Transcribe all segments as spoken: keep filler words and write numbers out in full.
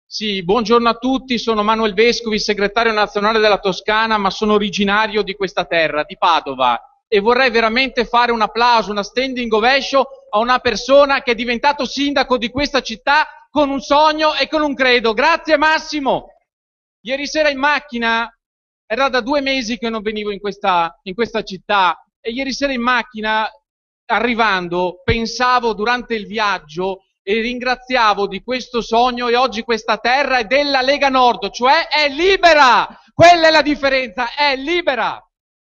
Sì, buongiorno a tutti, sono Manuel Vescovi, segretario nazionale della Toscana, ma sono originario di questa terra, di Padova, e vorrei veramente fare un applauso, una standing ovation a una persona che è diventato sindaco di questa città con un sogno e con un credo. Grazie Massimo! Ieri sera in macchina, era da due mesi che non venivo in questa, in questa città, e ieri sera in macchina, arrivando, pensavo durante il viaggio e ringraziavo di questo sogno, e oggi questa terra è della Lega Nord, cioè è libera! Quella è la differenza, è libera!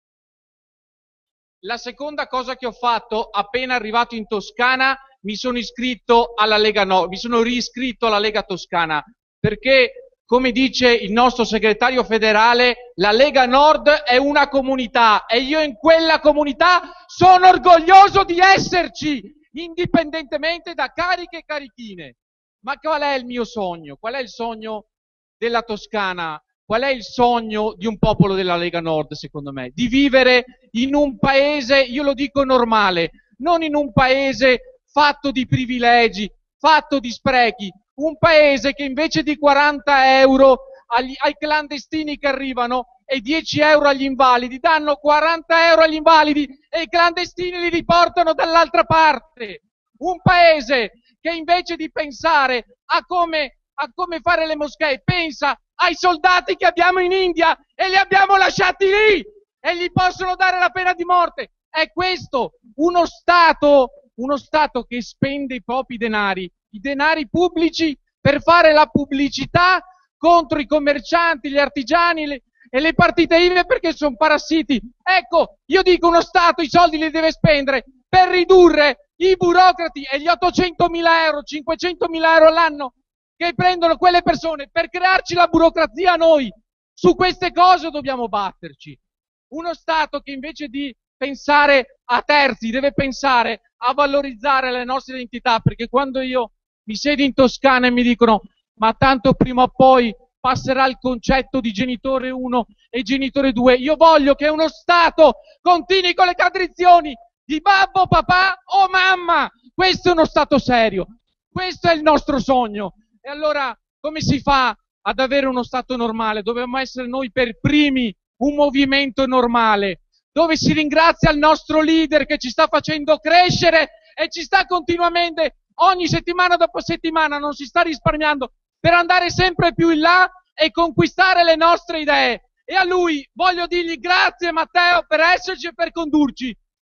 La seconda cosa che ho fatto appena arrivato in Toscana, mi sono iscritto alla Lega Nord, mi sono riscritto alla Lega Toscana, perché, come dice il nostro segretario federale, la Lega Nord è una comunità e io in quella comunità sono orgoglioso di esserci, indipendentemente da cariche e carichine. Ma qual è il mio sogno? Qual è il sogno della Toscana? Qual è il sogno di un popolo della Lega Nord, secondo me? Di vivere in un paese, io lo dico normale, non in un paese fatto di privilegi, fatto di sprechi, un paese che invece di quaranta euro agli, ai clandestini che arrivano e dieci euro agli invalidi, danno quaranta euro agli invalidi e i clandestini li riportano dall'altra parte. Un paese che invece di pensare a come, a come fare le moschee, pensa ai soldati che abbiamo in India e li abbiamo lasciati lì e gli possono dare la pena di morte. È questo uno Stato, uno Stato che spende i propri denari, i denari pubblici, per fare la pubblicità contro i commercianti, gli artigiani le, e le partite I V A perché sono parassiti. Ecco, io dico uno Stato i soldi li deve spendere per ridurre i burocrati e gli ottocentomila euro, cinquecentomila euro all'anno che prendono quelle persone per crearci la burocrazia a noi. Su queste cose dobbiamo batterci. Uno Stato che invece di pensare a terzi deve pensare a valorizzare le nostre identità, perché quando io mi siedo in Toscana e mi dicono ma tanto prima o poi passerà il concetto di genitore uno e genitore due, io voglio che uno Stato continui con le tradizioni di babbo, papà o mamma. Questo è uno Stato serio, questo è il nostro sogno. E allora come si fa ad avere uno Stato normale? Dobbiamo essere noi per primi un movimento normale, dove si ringrazia il nostro leader che ci sta facendo crescere e ci sta continuamente, ogni settimana dopo settimana, non si sta risparmiando per andare sempre più in là e conquistare le nostre idee. E a lui voglio dirgli grazie Matteo per esserci e per condurci.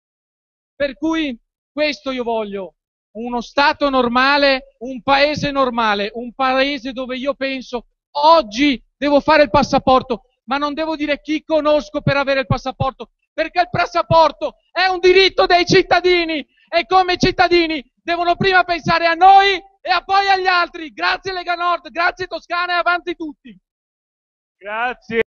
Per cui questo io voglio. Uno Stato normale, un paese normale, un paese dove io penso oggi devo fare il passaporto, ma non devo dire chi conosco per avere il passaporto, perché il passaporto è un diritto dei cittadini e come cittadini devono prima pensare a noi e a poi agli altri. Grazie Lega Nord, grazie Toscana e avanti tutti. Grazie.